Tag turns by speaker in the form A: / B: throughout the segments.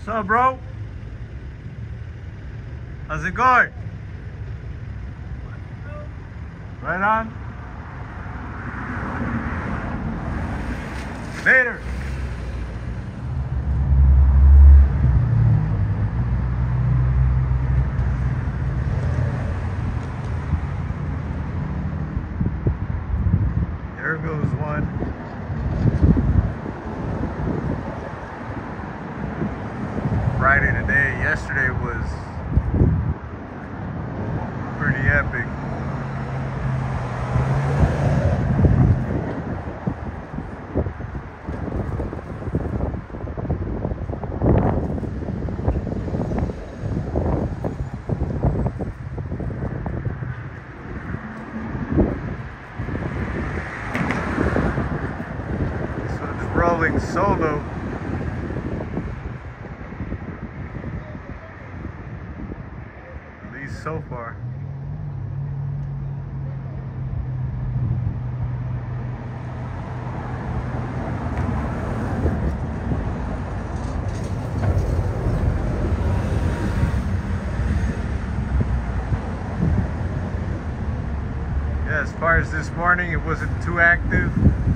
A: What's up, bro? How's it going? Right on. Later. There goes one. Friday today. Yesterday was pretty epic. This one's rolling solo. So far. Yeah, as far as this morning, it wasn't too active.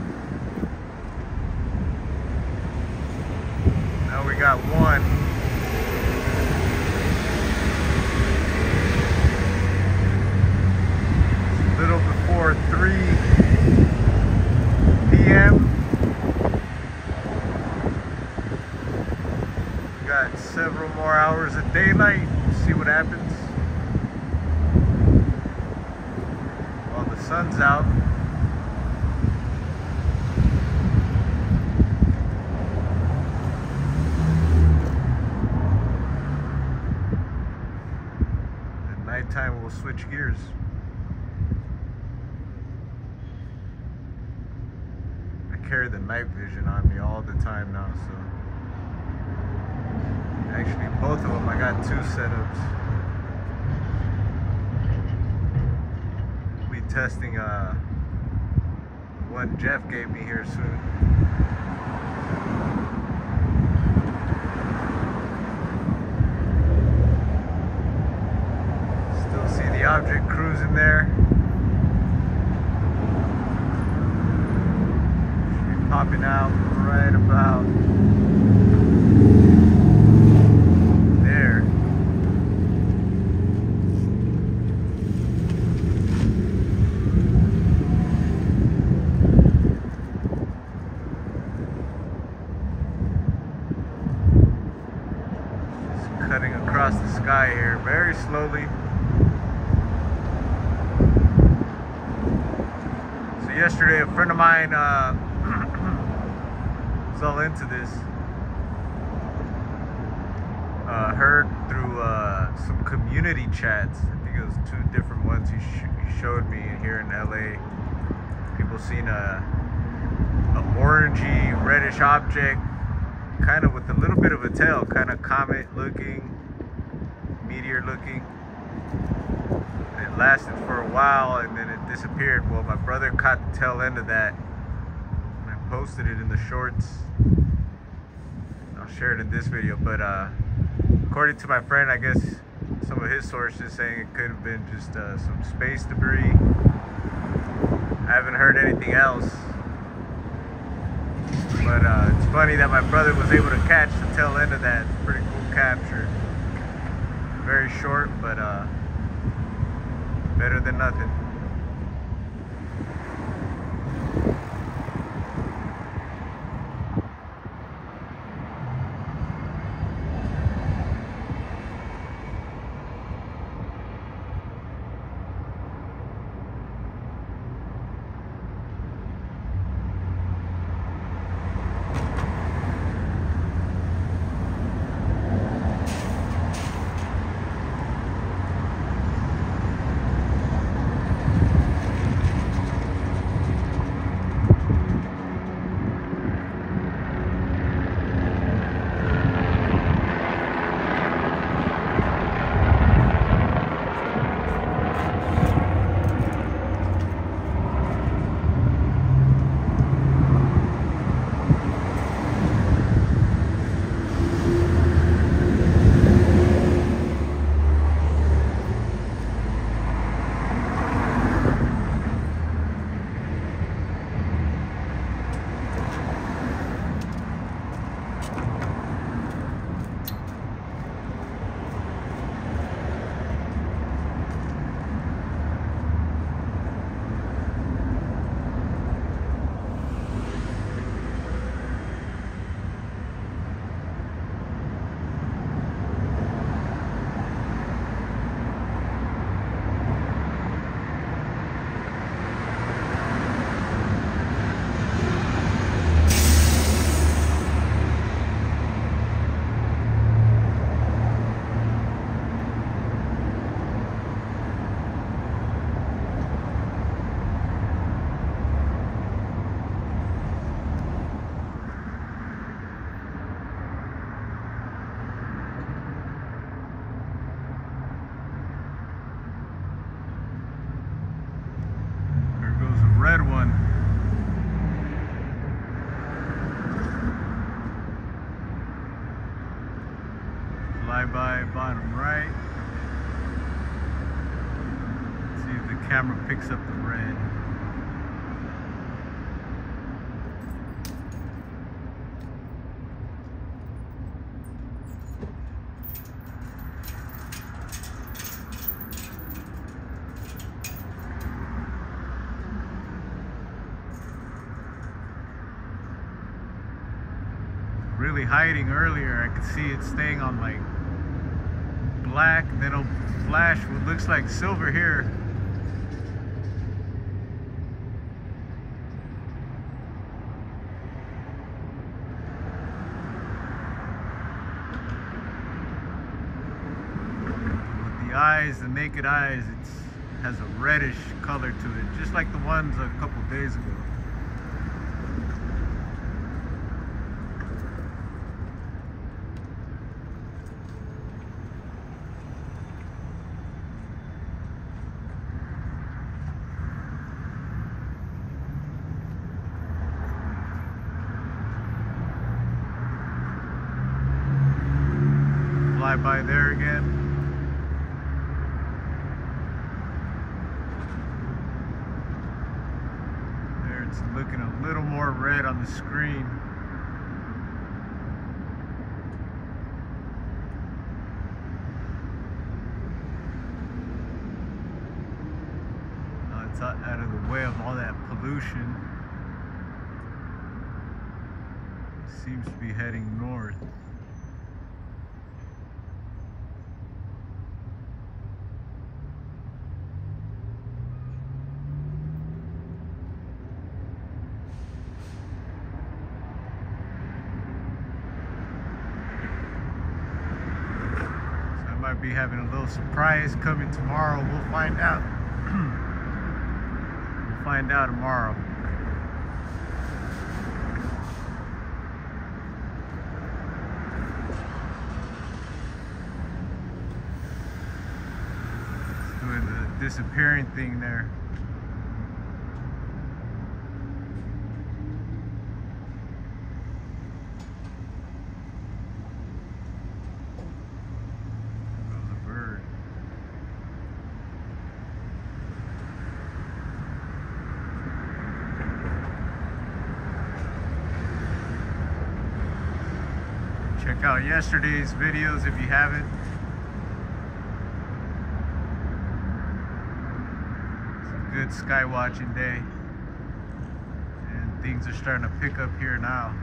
A: Now we got one. Little before 3 p.m. Got several more hours of daylight. See what happens while the sun's out. At nighttime, we'll switch gears. Carry the night vision on me all the time now, so actually both of them, I got two setups. We'll be testing one Jeff gave me here soon. Still see the object cruising there. Popping out right about there. Just cutting across the sky here very slowly. So yesterday a friend of mine all into this. Heard through some community chats. I think it was two different ones he showed me here in LA. People seen a orangey reddish object, kind of with a little bit of a tail, kind of comet looking, meteor looking. It lasted for a while and then it disappeared. Well, my brother caught the tail end of that. Posted it in the shorts. I'll share it in this video, but according to my friend, I guess some of his sources saying it could have been just some space debris. I haven't heard anything else, but it's funny that my brother was able to catch the tail end of that. It's a pretty cool capture. Very short, but better than nothing. camera picks up the red. Really hiding earlier. I could see it staying on like black, then it'll flash what looks like silver here. With the eyes, the naked eyes, it has a reddish color to it, just like the ones a couple days ago. Fly by there again. There, it's looking a little more red on the screen. Now it's out of the way of all that pollution. It seems to be heading north. Might be having a little surprise coming tomorrow. We'll find out. We'll find out tomorrow. It's doing the disappearing thing there. Check out yesterday's videos if you haven't. It's a good sky watching day, and things are starting to pick up here now.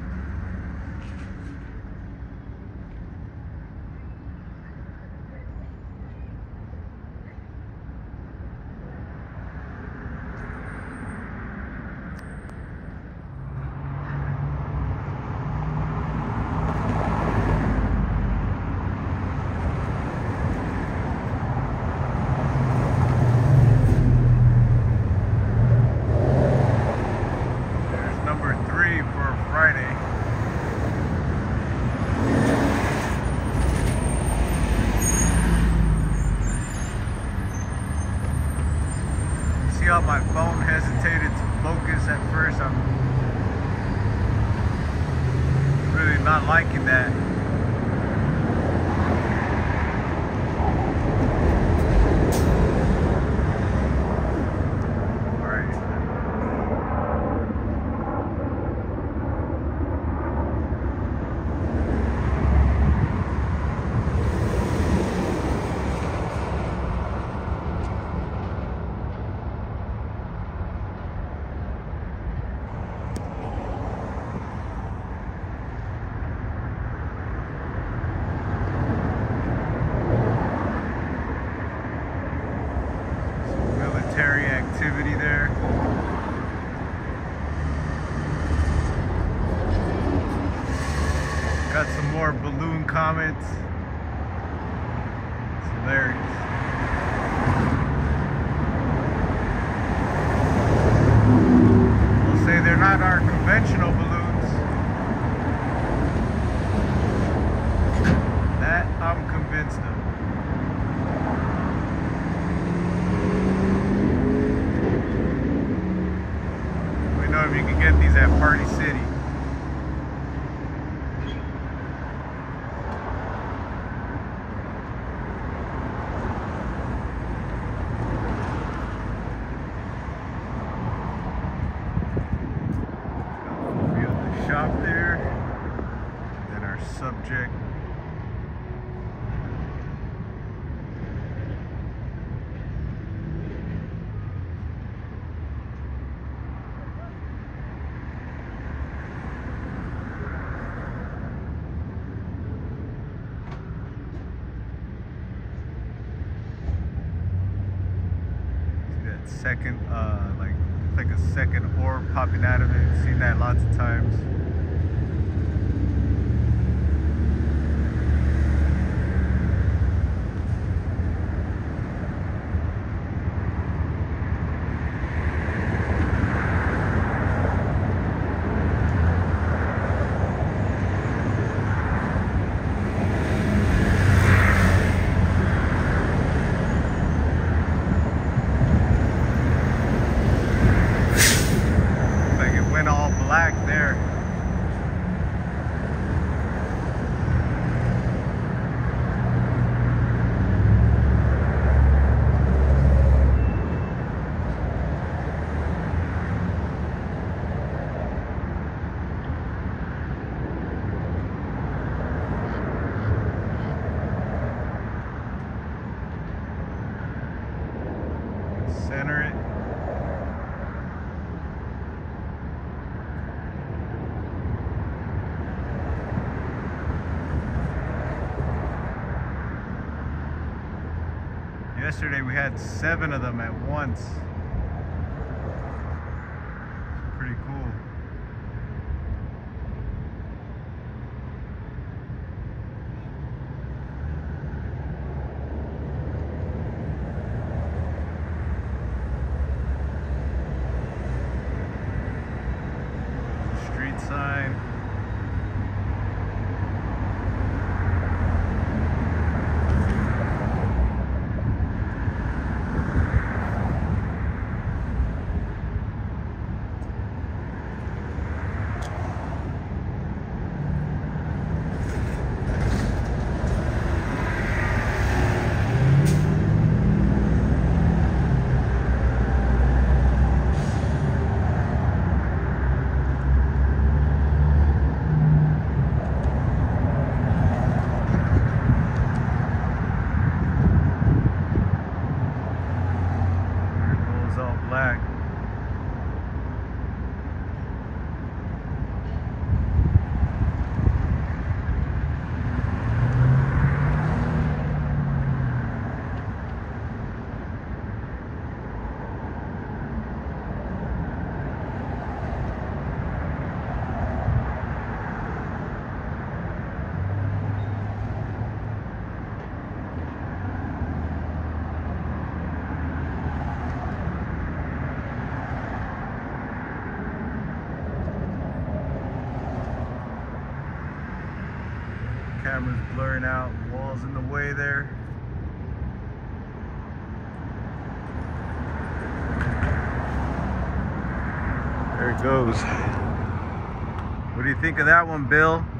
A: See how my phone hesitated to focus at first? I'm really not liking that. Activity there. Got some more balloon comets. It's hilarious. We'll say they're not our conventional balloons. That I'm convinced of. If you can get these at Party City. top there. Then our subject. Second, like a second orb popping out of it. Seen that lots of times. Black there. Center it. Yesterday we had 7 of them at once. Pretty cool. Street sign. Black. Camera's blurring out, walls in the way there. There it goes. What do you think of that one, Bill?